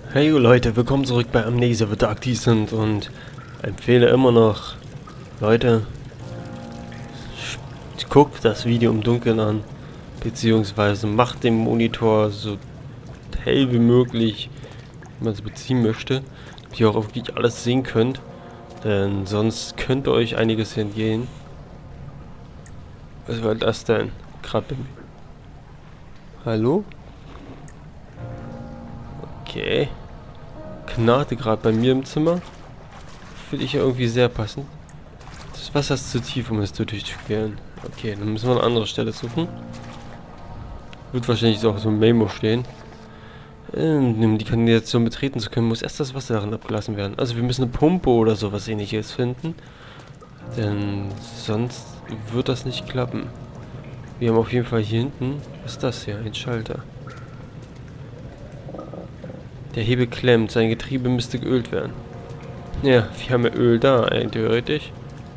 Hey Leute, willkommen zurück bei Amnesia The Dark Descent und empfehle immer noch, Leute, guckt das Video im Dunkeln an, beziehungsweise macht den Monitor so hell wie möglich, wie man es beziehen möchte, dass ihr auch wirklich alles sehen könnt, denn sonst könnte euch einiges entgehen. Was war das denn? Gerade bei mir. Hallo? Okay. Knarrte gerade bei mir im Zimmer. Finde ich ja irgendwie sehr passend. Das Wasser ist zu tief, um es zu durchqueren. Okay, dann müssen wir eine andere Stelle suchen. Wird wahrscheinlich auch so ein Memo stehen. Um die Kanalisation betreten zu können, muss erst das Wasser darin abgelassen werden. Also wir müssen eine Pumpe oder sowas ähnliches finden. Denn sonst wird das nicht klappen. Wir haben auf jeden Fall hier hinten, was ist das hier? Ein Schalter. Der Hebel klemmt, sein Getriebe müsste geölt werden. Ja, wir haben ja Öl da, theoretisch.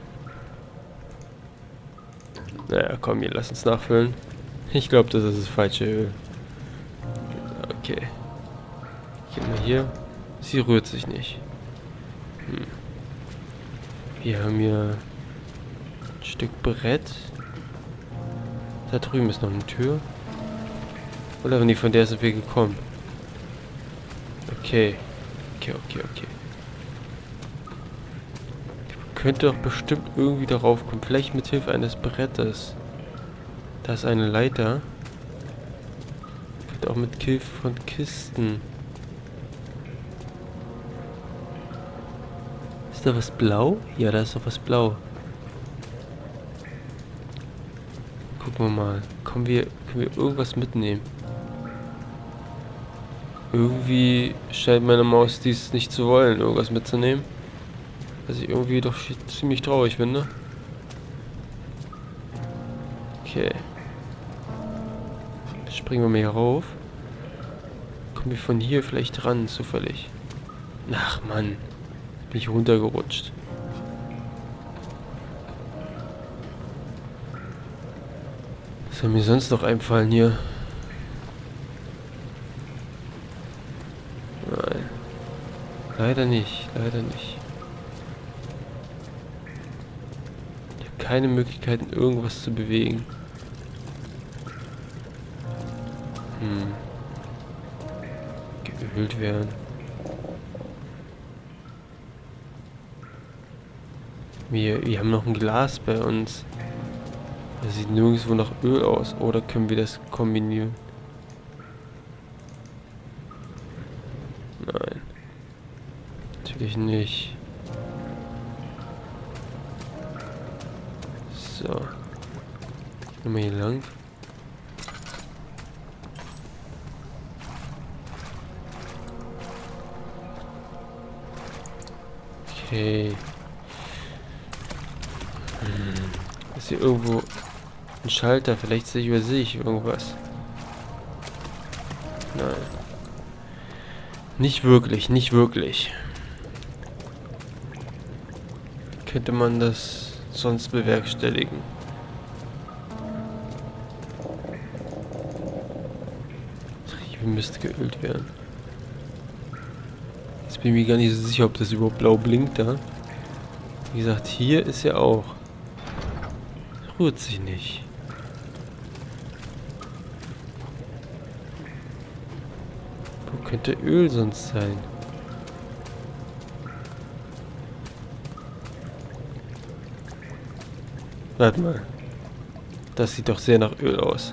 Naja, komm, hier, lass uns nachfüllen. Ich glaube, das ist das falsche Öl. Okay. Gehen wir hier. Sie rührt sich nicht. Wir haben hier ein Stück Brett. Da drüben ist noch eine Tür. Oder nee, von der sind wir gekommen. Okay. Okay. Könnte doch bestimmt irgendwie darauf kommen. Vielleicht mit Hilfe eines Brettes. Da ist eine Leiter. Könnte auch mit Hilfe von Kisten. Ist da was blau? Ja, da ist doch was blau. Gucken wir mal. Können wir irgendwas mitnehmen? Irgendwie scheint meine Maus dies nicht zu wollen, irgendwas mitzunehmen. Was ich irgendwie doch ziemlich traurig finde. Okay. Springen wir mal hier rauf. Kommen wir von hier vielleicht ran, zufällig. Ach Mann. Bin ich runtergerutscht. Was soll mir sonst noch einfallen hier? Nein. Leider nicht. Ich habe keine Möglichkeiten, irgendwas zu bewegen. Geölt werden. Wir haben noch ein Glas bei uns. Das sieht nirgendwo nach Öl aus. Oder können wir das kombinieren? Nein. Natürlich nicht. So. Gehen wir hier lang. Okay. Ist hier irgendwo ein Schalter? Vielleicht übersehe ich irgendwas. Nein. Nicht wirklich. Könnte man das sonst bewerkstelligen? Triebe müsste geölt werden. Jetzt bin ich mir gar nicht so sicher, ob das überhaupt blau blinkt da. Wie gesagt, hier ist ja auch. Rührt sich nicht. Wo könnte Öl sonst sein? Warte mal. Das sieht doch sehr nach Öl aus.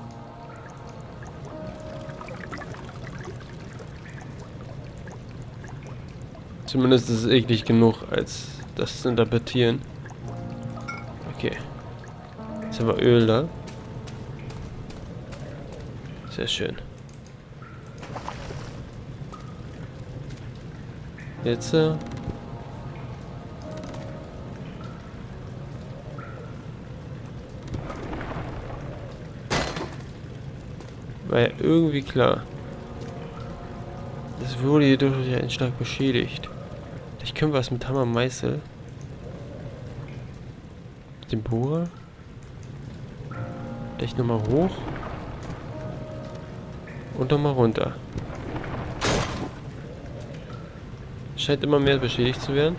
Zumindest ist es eklig genug, als das zu interpretieren. Okay. Jetzt haben wir Öl da. Sehr schön. Jetzt war ja irgendwie klar. Das wurde jedoch durch einen Schlag beschädigt. Vielleicht können wir es mit Hammer und Meißel. Mit dem Bohrer. Vielleicht nochmal hoch. Und nochmal runter. Scheint immer mehr beschädigt zu werden.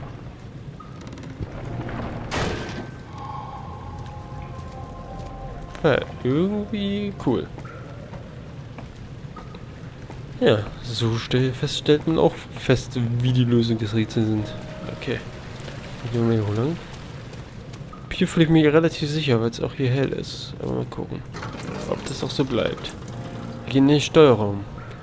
Ja, irgendwie cool. Ja, so stellt man auch fest, wie die Lösung des Rätsels sind. Okay. Gehen wir hier lang. Hier fühle ich mich relativ sicher, weil es auch hier hell ist. Aber mal gucken, ob das auch so bleibt. Wir gehen in den Steuerraum.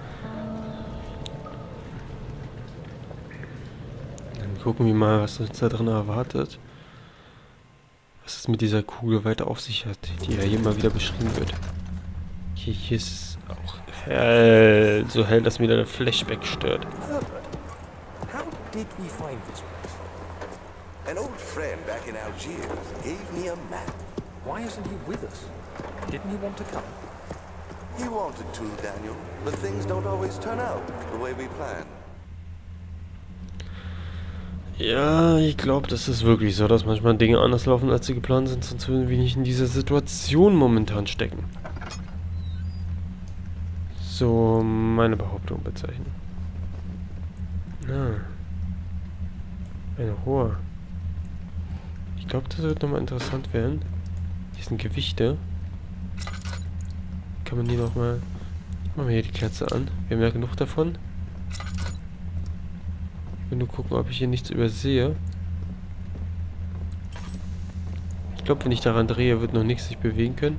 Dann gucken wir mal, was uns da drin erwartet. Was es mit dieser Kugel weiter auf sich hat, die ja hier mal wieder beschrieben wird. Hier ist es auch hell, so hell, dass mir der Flashback stört. How did we find this place? An old friend back in Algiers gave me a map. Why isn't he with us? Didn't he want to come? He wanted to, Daniel, but things don't always turn out the way we plan. Ja, ich glaube, das ist wirklich so, dass manchmal Dinge anders laufen, als sie geplant sind, sonst würden wir nicht in dieser Situation momentan stecken. So meine Behauptung bezeichnen. Ah. Ein Rohr. Ich glaube, das wird nochmal interessant werden. Hier sind Gewichte. Kann man die nochmal... Machen wir hier die Kerze an. Wir haben ja genug davon. Ich will nur gucken, ob ich hier nichts übersehe. Ich glaube, wenn ich daran drehe, wird noch nichts sich bewegen können.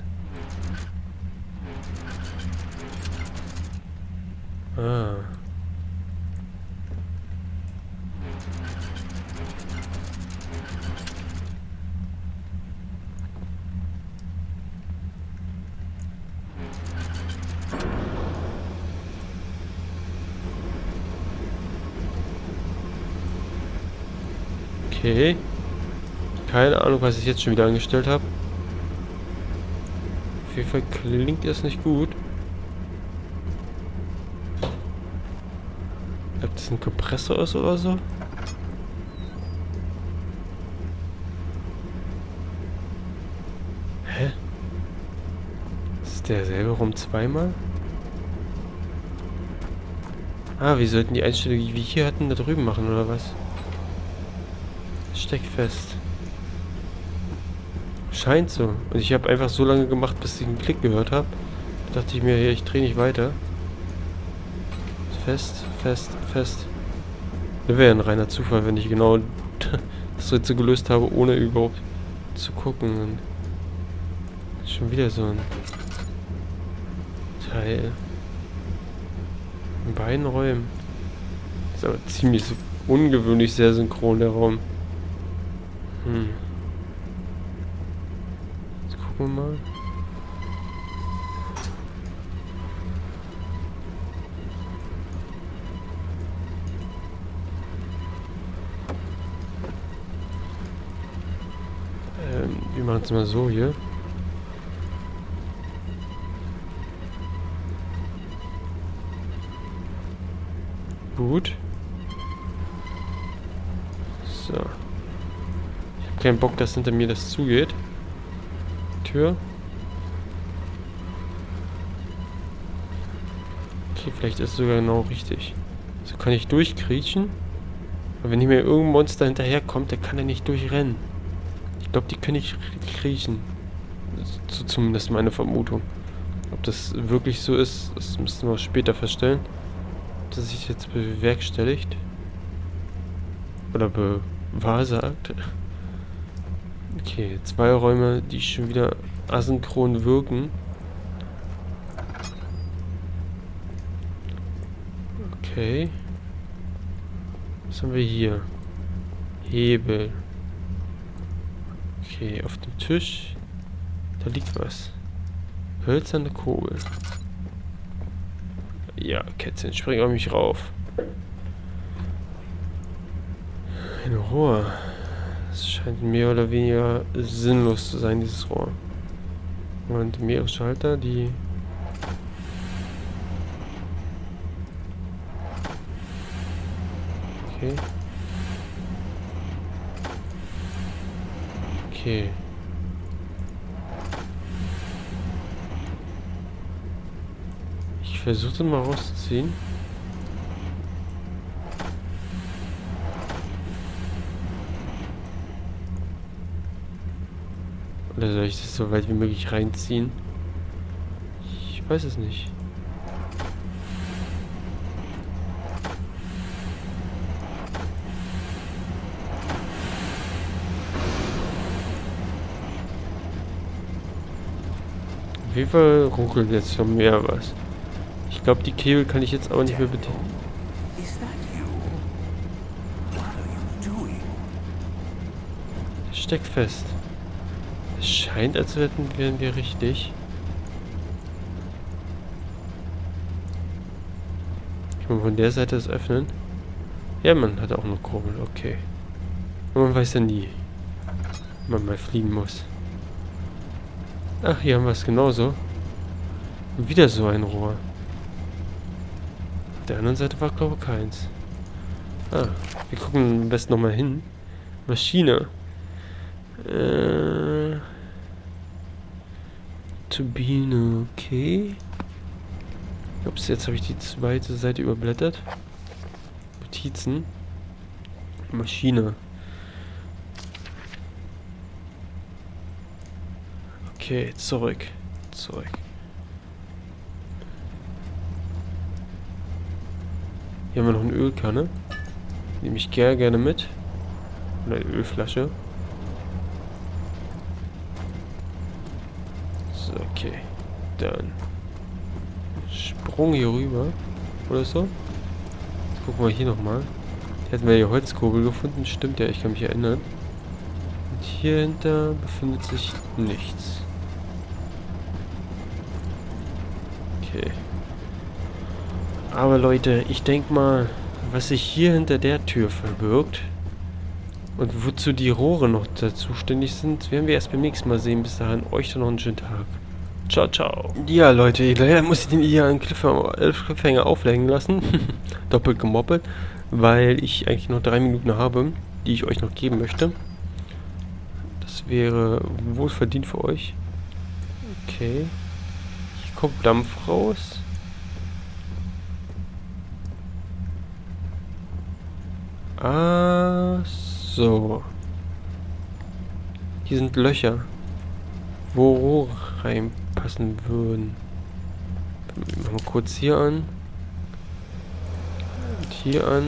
Ah. Okay. Keine Ahnung, was ich jetzt schon wieder angestellt habe. Auf jeden Fall klingt das nicht gut. Ob das ein Kompressor ist oder so? Hä? Ist derselbe Raum zweimal? Ah, wir sollten die Einstellung, die wir hier hatten, da drüben machen, oder was? Steckt fest. Scheint so. Und ich habe einfach so lange gemacht, bis ich einen Klick gehört habe. Da dachte ich mir, hier, ich drehe nicht weiter. Fest, fest, fest. Das wäre ein reiner Zufall, wenn ich genau das Rätsel gelöst habe, ohne überhaupt zu gucken. Und schon wieder so ein Teil. In beiden Räumen. Ist aber ziemlich ungewöhnlich sehr synchron, der Raum. Jetzt gucken wir mal. Wir machen es mal so hier. Gut. So. Ich habe keinen Bock, dass hinter mir das zugeht. Tür. Okay, vielleicht ist es sogar genau richtig. So kann ich durchkriechen. Aber wenn hier mir irgendein Monster hinterherkommt, dann kann er nicht durchrennen. Ich glaube, die können nicht kriechen. Das ist so zumindest meine Vermutung. Ob das wirklich so ist, das müssen wir später feststellen. Ob das sich jetzt bewerkstelligt. Oder bewahrsagt. Okay, 2 Räume, die schon wieder asynchron wirken. Okay. Was haben wir hier? Hebel. Okay, auf dem Tisch. Da liegt was. Hölzerne Kugel. Ja, Kätzchen, spring auf mich rauf. Ein Rohr. Es scheint mehr oder weniger sinnlos zu sein, dieses Rohr. Und mehrere Schalter, die... Okay. Okay. Ich versuche mal rauszuziehen. Oder soll ich das so weit wie möglich reinziehen? Ich weiß es nicht. Auf jeden Fall ruckelt jetzt schon mehr was. Ich glaube, die Kegel kann ich jetzt auch nicht mehr bedienen. Is that you? What are you doing? Steckt fest. Es scheint, als wären wir richtig. Kann man von der Seite das öffnen? Ja, man hat auch eine Kurbel, okay. Und man weiß ja nie, wenn man mal fliegen muss. Ach, hier haben wir es genauso. Und wieder so ein Rohr. Auf der anderen Seite war, glaube ich, keins. Ah, wir gucken am besten nochmal hin. Maschine. Turbine, okay. Ups, jetzt habe ich die zweite Seite überblättert. Notizen. Maschine. Okay, zurück. Zurück. Hier haben wir noch eine Ölkanne. Nehme ich gerne mit. Oder eine Ölflasche. So, okay. Dann Sprung hier rüber. Oder so. Jetzt gucken wir hier nochmal. Hier hatten wir die Holzkurbel gefunden. Stimmt ja, ich kann mich erinnern. Und hier hinter befindet sich nichts. Okay. Aber Leute, ich denke mal, was sich hier hinter der Tür verbirgt und wozu die Rohre noch zuständig sind, werden wir erst beim nächsten Mal sehen. Bis dahin, euch dann noch einen schönen Tag. Ciao, ciao. Ja, Leute, leider muss ich den hier an Cliffhanger auflegen lassen. Doppelt gemoppelt, weil ich eigentlich noch 3 Minuten habe, die ich euch noch geben möchte. Das wäre wohlverdient für euch. Okay. Hier kommt Dampf raus. Ah, so. Hier sind Löcher, wo Rohre reinpassen würden. Machen wir kurz hier an. Und hier an.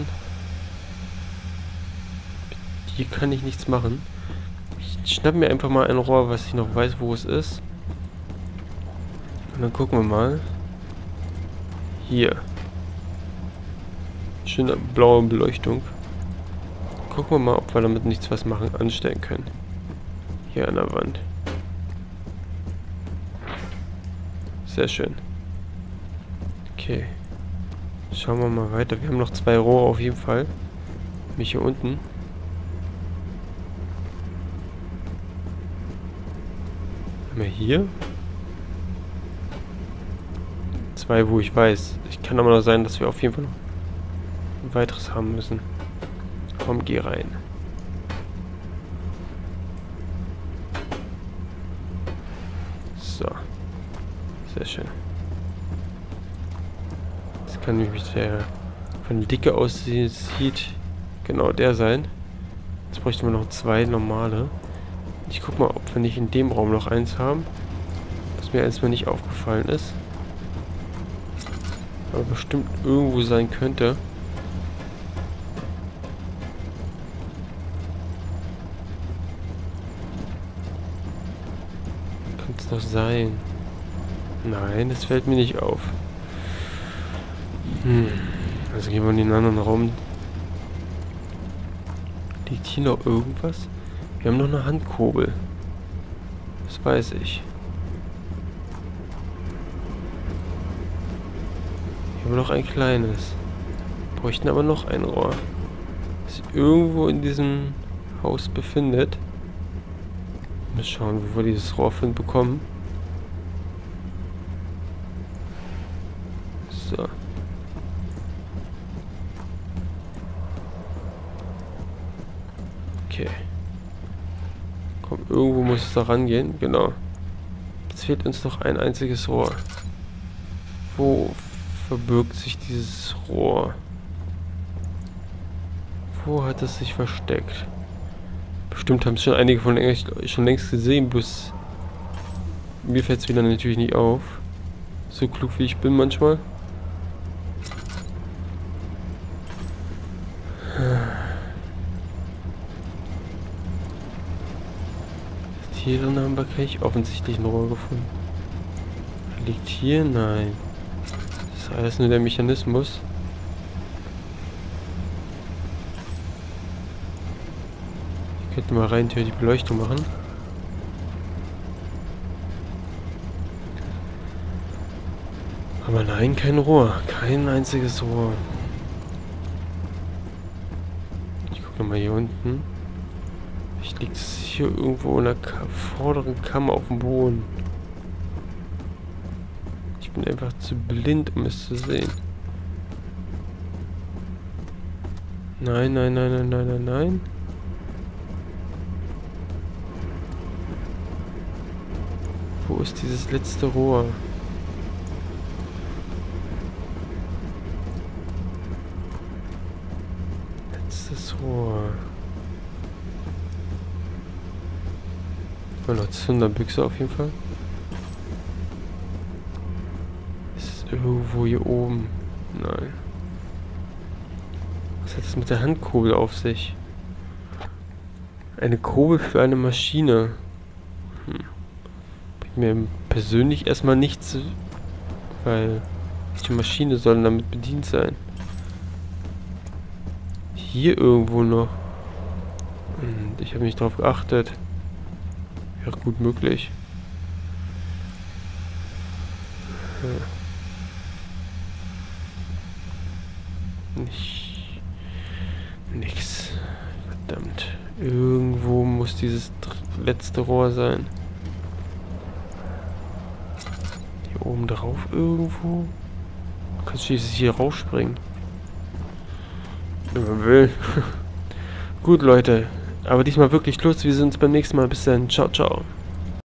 Hier kann ich nichts machen. Ich schnapp mir einfach mal ein Rohr, was ich noch weiß, wo es ist. Und dann gucken wir mal. Hier. Schöne blaue Beleuchtung. Gucken wir mal, ob wir damit nichts was machen, anstellen können. Hier an der Wand. Sehr schön. Okay. Schauen wir mal weiter. Wir haben noch 2 Rohre auf jeden Fall. Mich hier unten. Haben wir hier? 2, wo ich weiß. Ich kann aber noch sein, dass wir auf jeden Fall noch ein weiteres haben müssen. Komm, geh rein. So. Sehr schön. Das kann nämlich der von der Dicke aussieht, genau der sein. Jetzt bräuchten wir noch 2 normale. Ich guck mal, ob wir nicht in dem Raum noch eins haben. Was mir erstmal nicht aufgefallen ist. Aber bestimmt irgendwo sein könnte. Könnte es noch sein. Nein, das fällt mir nicht auf. Also gehen wir in den anderen Raum. Liegt hier noch irgendwas? Wir haben noch eine Handkurbel. Das weiß ich. Hier haben wir noch ein kleines. Bräuchten aber noch ein Rohr. Das sich irgendwo in diesem Haus befindet. Mal schauen, wo wir dieses Rohr von bekommen. So. Okay. Komm, irgendwo muss es da rangehen. Genau. Jetzt fehlt uns noch ein einziges Rohr. Wo verbirgt sich dieses Rohr? Wo hat es sich versteckt? Bestimmt haben es schon einige von euch schon längst gesehen, bloß mir fällt es wieder natürlich nicht auf. So klug wie ich bin manchmal. Hier drin haben wir gleich offensichtlich ein Rohr gefunden. Liegt hier? Nein. Das ist alles nur der Mechanismus. Ich könnte mal rein die Beleuchtung machen. Aber nein, kein Rohr. Kein einziges Rohr. Ich gucke nochmal hier unten. Vielleicht liegt es hier irgendwo in der vorderen Kammer auf dem Boden. Ich bin einfach zu blind, um es zu sehen. Nein, nein, nein, nein, nein, nein, nein. Wo ist dieses letzte Rohr? Letztes Rohr. Oh, noch Zunderbüchse auf jeden Fall. Ist es irgendwo hier oben? Nein. Was hat das mit der Handkurbel auf sich? Eine Kurbel für eine Maschine. Bringt mir persönlich erstmal nichts, weil die Maschine soll damit bedient sein. Hier irgendwo noch. Und ich habe nicht drauf geachtet. Wäre gut möglich. Nix. Verdammt. Irgendwo muss dieses letzte Rohr sein. Hier oben drauf irgendwo. Kannst du schließlich hier rausspringen. Wenn man will. Gut, Leute. Aber diesmal wirklich Schluss. Wir sehen uns beim nächsten Mal. Bis dann. Ciao, ciao.